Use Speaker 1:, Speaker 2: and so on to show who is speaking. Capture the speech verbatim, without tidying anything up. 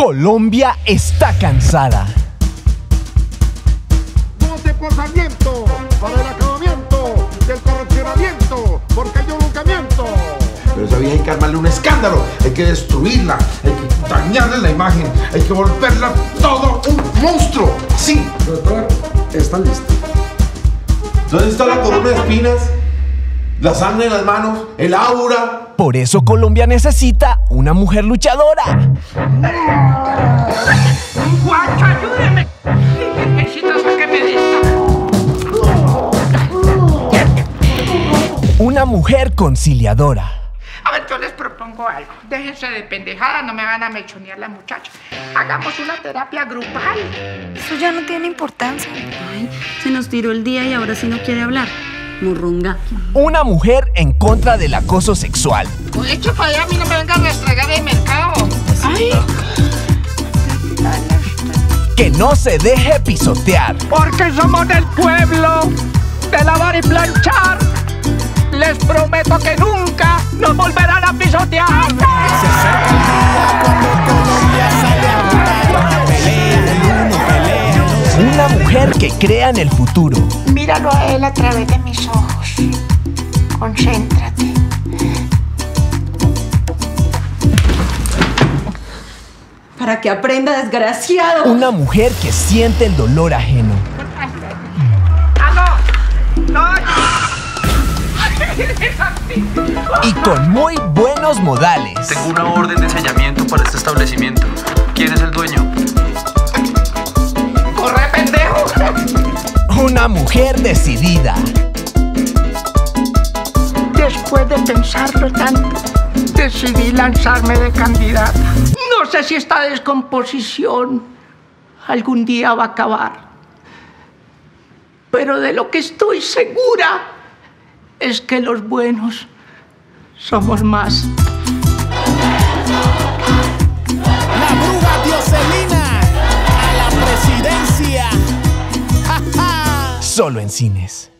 Speaker 1: Colombia está cansada.
Speaker 2: Vote por Sarmiento para el acabamiento del corrupcionamiento, porque yo nunca miento.
Speaker 3: Pero esa vieja hay que armarle un escándalo, hay que destruirla, hay que dañarle la imagen, hay que volverla todo un monstruo. Sí.
Speaker 2: Doctor, está listo.
Speaker 3: ¿Dónde está la corona de espinas? La sangre en las manos, el aura.
Speaker 1: Por eso Colombia necesita una mujer luchadora.
Speaker 4: ¡Guacho, ayúdeme! Necesito sacarme de esta.
Speaker 1: Una mujer conciliadora.
Speaker 4: A ver, yo les propongo algo. Déjense de pendejada, no me van a mechonear la muchacha. Hagamos una terapia grupal.
Speaker 5: Eso ya no tiene importancia.
Speaker 6: Ay, se nos tiró el día y ahora sí no quiere hablar. Morronga.
Speaker 1: Una mujer en contra del acoso sexual.
Speaker 4: Oye, echa para allá, a mí no me venga a restregar el mercado. Ay.
Speaker 1: Que no se deje pisotear.
Speaker 4: Porque somos del pueblo, de lavar y planchar. Les prometo que nunca nos volverán a pisotear.
Speaker 7: Se acerca el día cuando Colombia sale a votar. Pelea el uno, pelea el otro.
Speaker 1: Una mujer que crea en el futuro.
Speaker 4: Míralo a él a través de mis ojos. Concéntrate.
Speaker 6: Para que aprenda, desgraciado.
Speaker 1: Una mujer que siente el dolor ajeno.
Speaker 4: ¡Ah, no! ¡No!
Speaker 1: Y con muy buenos modales.
Speaker 8: Tengo una orden de ensañamiento para este establecimiento. ¿Quién es el dueño?
Speaker 4: ¡Corre, pendejo!
Speaker 1: Una mujer decidida.
Speaker 4: Después de pensarlo tanto, decidí lanzarme de candidata. No sé si esta descomposición algún día va a acabar. Pero de lo que estoy segura es que los buenos somos más.
Speaker 7: La bruja Dioselina a la presidencia. ¡Ja, ja!
Speaker 1: Solo en cines.